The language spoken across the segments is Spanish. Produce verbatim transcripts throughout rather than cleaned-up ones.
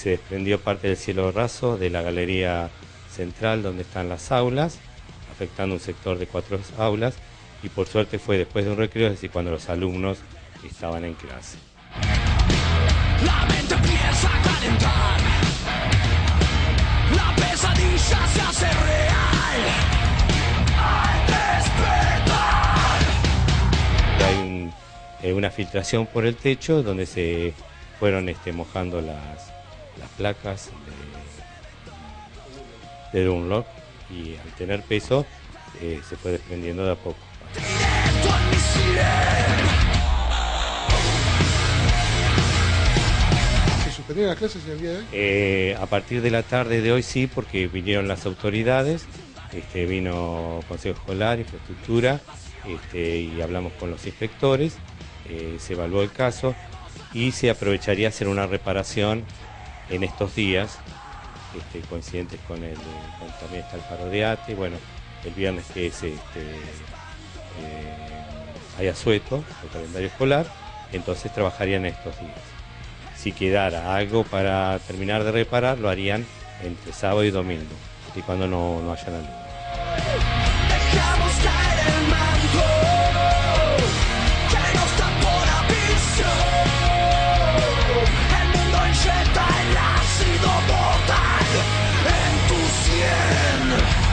se desprendió parte del cielo raso de la galería central donde están las aulas, afectando un sector de cuatro aulas, y por suerte fue después de un recreo, es decir, cuando los alumnos estaban en clase. La mente empieza a calentar, la pesadilla se hace real al despertar. Hay un, eh, una filtración por el techo donde se fueron este, mojando las, las placas de, de Dunlop, y al tener peso eh, se fue desprendiendo de a poco. Directo en mi sirena. ¿Suspendieron las clases el día de hoy? Eh, a partir de la tarde de hoy sí, porque vinieron las autoridades, este, vino Consejo Escolar, Infraestructura, este, y hablamos con los inspectores, eh, se evaluó el caso y se aprovecharía hacer una reparación en estos días, este, coincidentes con el, con, también está el paro de A T E, bueno, el viernes que es este, eh, hay asueto, el calendario escolar, entonces trabajarían estos días. Si quedara algo para terminar de reparar, lo harían entre sábado y domingo, y cuando no, no hayan alumnos. Dejamos caer el manto que nos tapó la visión. El mundo inyecta el ácido mortal en tu sien.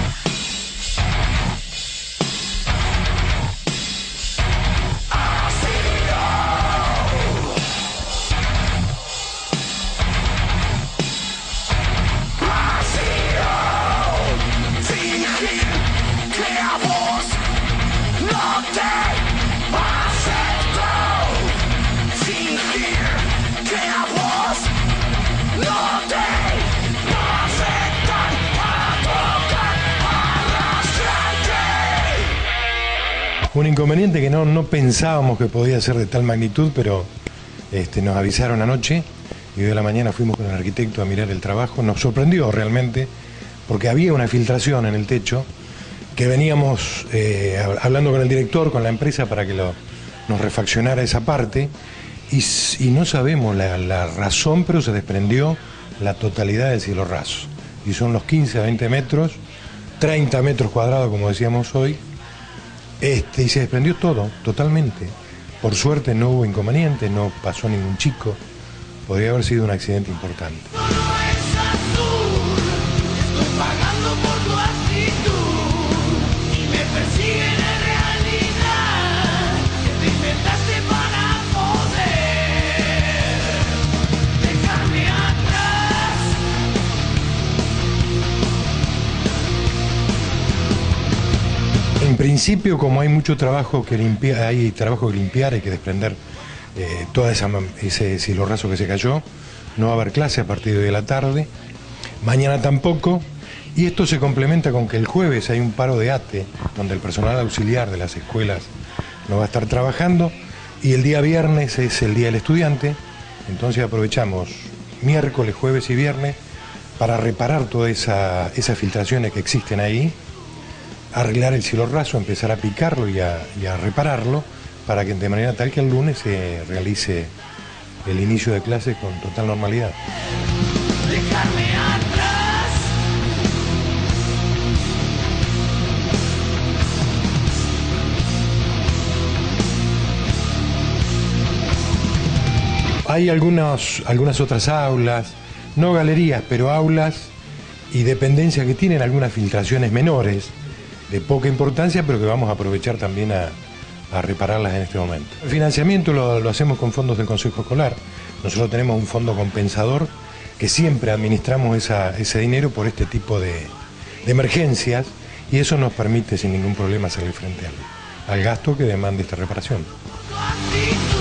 Un inconveniente que no, no pensábamos que podía ser de tal magnitud, pero este, nos avisaron anoche y hoy de la mañana fuimos con el arquitecto a mirar el trabajo. Nos sorprendió realmente porque había una filtración en el techo que veníamos eh, hablando con el director, con la empresa para que lo, nos refaccionara esa parte y, y no sabemos la, la razón, pero se desprendió la totalidad del cielo raso. Y son los quince a veinte metros, treinta metros cuadrados como decíamos hoy. Este, y se desprendió todo, totalmente. Por suerte no hubo inconveniente, no pasó ningún chico. Podría haber sido un accidente importante. Todo es azul, estoy pagando por tu actitud y me persiguen en realidad que te inventaste para poder dejarme atrás. En principio, como hay mucho trabajo que limpiar, hay trabajo que limpiar, hay que desprender eh, todo esa, ese cielo raso que se cayó, no va a haber clase a partir de la tarde, mañana tampoco, y esto se complementa con que el jueves hay un paro de A T E, donde el personal auxiliar de las escuelas no va a estar trabajando, y el día viernes es el día del estudiante, entonces aprovechamos miércoles, jueves y viernes para reparar todas esa, esas filtraciones que existen ahí, arreglar el cielo raso, empezar a picarlo y a, y a repararlo para que de manera tal que el lunes se realice el inicio de clases con total normalidad. Dejarme atrás. Hay algunos, algunas otras aulas, no galerías, pero aulas y dependencias que tienen algunas filtraciones menores, de poca importancia, pero que vamos a aprovechar también a, a repararlas en este momento. El financiamiento lo, lo hacemos con fondos del Consejo Escolar. Nosotros tenemos un fondo compensador que siempre administramos esa, ese dinero por este tipo de, de emergencias y eso nos permite sin ningún problema salir frente al, al gasto que demanda esta reparación. Tu actitud.